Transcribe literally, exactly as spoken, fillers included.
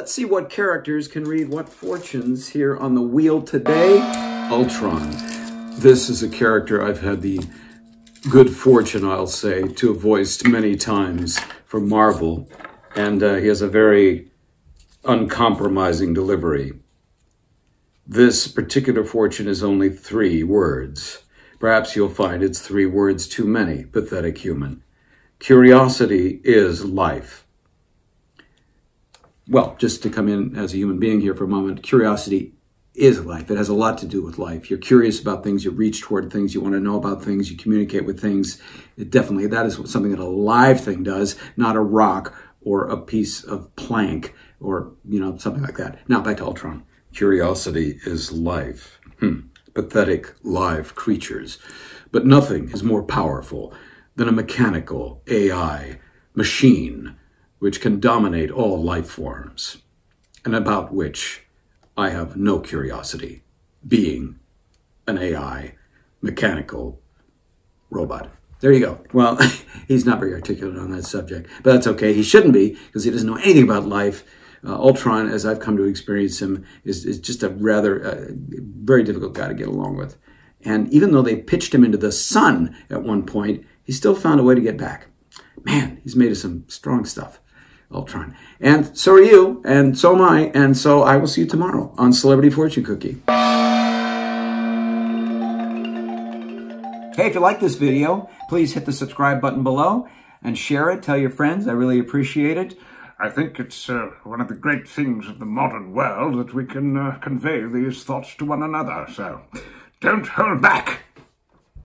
Let's see what characters can read what fortunes here on the wheel today. Ultron. This is a character I've had the good fortune, I'll say, to have voiced many times for Marvel. And uh, he has a very uncompromising delivery. This particular fortune is only three words. Perhaps you'll find it's three words too many, pathetic human. Curiosity is life. Well, just to come in as a human being here for a moment, curiosity is life. It has a lot to do with life. You're curious about things, you reach toward things, you want to know about things, you communicate with things. It definitely, that is something that a live thing does, not a rock or a piece of plank or, you know, something like that. Now, back to Ultron. Curiosity is life. Hmm. Pathetic live creatures. But nothing is more powerful than a mechanical A I machine which can dominate all life forms, and about which I have no curiosity, being an A I mechanical robot. There you go. Well, he's not very articulate on that subject, but that's okay. He shouldn't be, because he doesn't know anything about life. Uh, Ultron, as I've come to experience him, is, is just a rather, uh, very difficult guy to get along with. And even though they pitched him into the sun at one point, he still found a way to get back. Man, he's made of some strong stuff, Ultron. And so are you, and so am I, and so I will see you tomorrow on Celebrity Fortune Cookie. Hey, if you like this video, please hit the subscribe button below and share it. Tell your friends. I really appreciate it. I think it's uh, one of the great things of the modern world that we can uh, convey these thoughts to one another. So don't hold back.